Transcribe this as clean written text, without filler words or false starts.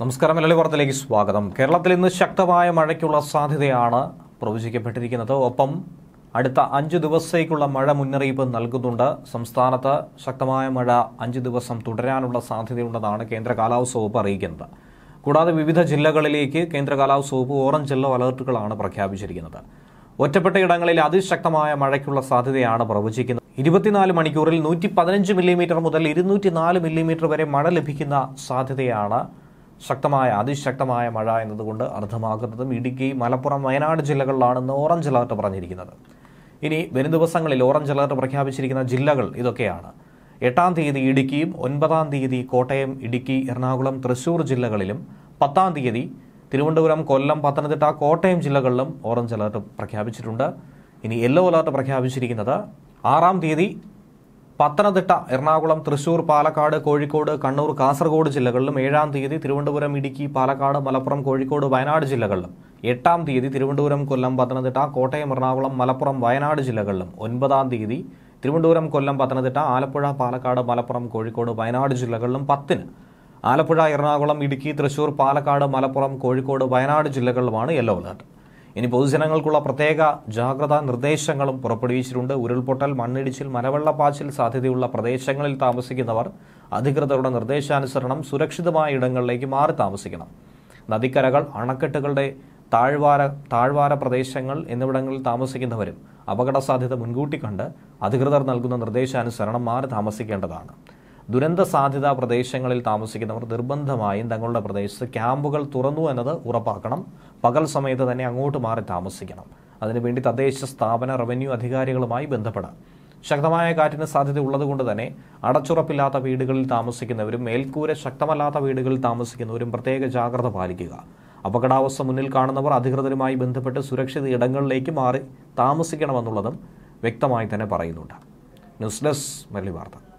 നമസ്കാരം. മലയാളി വാർത്തയിലേക്ക് സ്വാഗതം. കേരളത്തിൽ ഇന്ന് ശക്തമായ മഴയ്ക്കുള്ള സാധ്യതയാണ് പ്രവചിക്കപ്പെട്ടിരിക്കുന്നത്. ഒപ്പം അടുത്ത 5 ദിവസത്തേക്കുള്ള മഴ മുന്നറിയിപ്പ് നൽകുന്നുണ്ട്. സംസ്ഥാനത്ത് ശക്തമായ മഴ 5 ദിവസം തുടരാനുള്ള സാധ്യതയുണ്ടെന്നാണ് കേന്ദ്ര കാലാവസ്ഥാ വകുപ്പ് അറിയിക്കുന്നത്. കൂടാതെ വിവിധ ജില്ലകളിലേക്ക് കേന്ദ്ര കാലാവസ്ഥാ വകുപ്പ് ഓറഞ്ച് യെല്ലോ അലർട്ടുകളാണ് പ്രഖ്യാപിച്ചിരിക്കുന്നത്. ഒറ്റപ്പെട്ട ഇടങ്ങളിൽ അതിശക്തമായ മഴയ്ക്കുള്ള സാധ്യതയാണ് പ്രവചിക്കുന്നത്. 24 മണിക്കൂറിൽ 115 മില്ലിമീറ്റർ മുതൽ 204 മില്ലിമീറ്റർ വരെ മഴ ലഭിക്കുന്ന സാധ്യതയാണ് അതിശക്തമായ മഴ എന്നതുകൊണ്ട് അർത്ഥമാക്കുന്നതും. ഇടുക്കി, മലപ്പുറം, വയനാട് ജില്ലകളിലാണ് ഇന്ന് ഓറഞ്ച് അലർട്ട് പറഞ്ഞിരിക്കുന്നത്. ഇനി വരും ദിവസങ്ങളിൽ ഓറഞ്ച് അലർട്ട് പ്രഖ്യാപിച്ചിരിക്കുന്ന ജില്ലകൾ ഇതൊക്കെയാണ്. 8-ാം തീയതി ഇടുക്കിയും, 9-ാം തീയതി കോട്ടയം, ഇടുക്കി, എറണാകുളം, തൃശൂർ ജില്ലകളിലും, 10-ാം തീയതി തിരുവനന്തപുരം, കൊല്ലം, പത്തനംതിട്ട, കോട്ടയം ജില്ലകളിലും ഓറഞ്ച് അലർട്ട് പ്രഖ്യാപിച്ചിട്ടുണ്ട്. ഇനി യെല്ലോ അലർട്ട് പ്രഖ്യാപിച്ചിരിക്കുന്നത് 6-ാം തീയതി പത്തനംതിട്ട, എറണാകുളം, തൃശൂർ, പാലക്കാട്, കോഴിക്കോട്, കണ്ണൂർ, കാസർഗോഡ് ജില്ലകളിലും, 7-ാം തീയതി തിരുവനന്തപുരം, ഇടുക്കി, പാലക്കാട്, മലപ്പുറം, കോഴിക്കോട്, വയനാട് ജില്ലകളിലും, 8-ാം തീയതി തിരുവനന്തപുരം, കൊല്ലം, പത്തനംതിട്ട, കോട്ടയം, എറണാകുളം, മലപ്പുറം, വയനാട് ജില്ലകളിലും, 9-ാം തീയതി തിരുവനന്തപുരം, കൊല്ലം, പത്തനംതിട്ട, ആലപ്പുഴ, പാലക്കാട്, മലപ്പുറം, കോഴിക്കോട്, വയനാട് ജില്ലകളിലും, 10-ന് ആലപ്പുഴ, എറണാകുളം, ഇടുക്കി, തൃശൂർ, പാലക്കാട്, മലപ്പുറം, കോഴിക്കോട്, വയനാട് ജില്ലകളിലുമാണ് യെല്ലോ അലർട്ട്. ഇനി പൊതുജനങ്ങൾക്കുള്ള പ്രത്യേക ജാഗ്രതാ നിർദ്ദേശങ്ങളും പുറപ്പെടുവിച്ചിട്ടുണ്ട്. ഉരുൾപൊട്ടൽ, മണ്ണിടിച്ചിൽ, മലവെള്ളപ്പാച്ചിൽ സാധ്യതയുള്ള പ്രദേശങ്ങളിൽ താമസിക്കുന്നവർ അധികൃതരുടെ നിർദ്ദേശാനുസരണം സുരക്ഷിതമായ ഇടങ്ങളിലേക്ക് മാറി താമസിക്കണം. നദിക്കരകൾ, അണക്കെട്ടുകളുടെ താഴ്വാര പ്രദേശങ്ങൾ എന്നിവിടങ്ങളിൽ താമസിക്കുന്നവരും അപകട സാധ്യത മുൻകൂട്ടി കണ്ട് അധികൃതർ നൽകുന്ന നിർദ്ദേശാനുസരണം മാറി താമസിക്കേണ്ടതാണ്. ദുരന്ത സാധ്യതാ പ്രദേശങ്ങളിൽ താമസിക്കുന്നവർ നിർബന്ധമായും തങ്ങളുടെ പ്രദേശത്ത് ക്യാമ്പുകൾ തുറന്നു എന്നത് ഉറപ്പാക്കണം. പകൽ സമയത്ത് തന്നെ അങ്ങോട്ട് മാറി താമസിക്കണം. അതിനുവേണ്ടി തദ്ദേശ സ്ഥാപന, റവന്യൂ അധികാരികളുമായി ബന്ധപ്പെടാം. ശക്തമായ കാറ്റിന് സാധ്യത ഉള്ളതുകൊണ്ട് തന്നെ അടച്ചുറപ്പില്ലാത്ത വീടുകളിൽ താമസിക്കുന്നവരും മേൽക്കൂര ശക്തമല്ലാത്ത വീടുകളിൽ താമസിക്കുന്നവരും പ്രത്യേക ജാഗ്രത പാലിക്കുക. അപകടാവസ്ഥ മുന്നിൽ കാണുന്നവർ അധികൃതരുമായി ബന്ധപ്പെട്ട് സുരക്ഷിത ഇടങ്ങളിലേക്ക് മാറി താമസിക്കണമെന്നുള്ളതും വ്യക്തമായി തന്നെ പറയുന്നുണ്ട്. ന്യൂസ് ഡെസ്ക് മലയാളി വാർത്ത.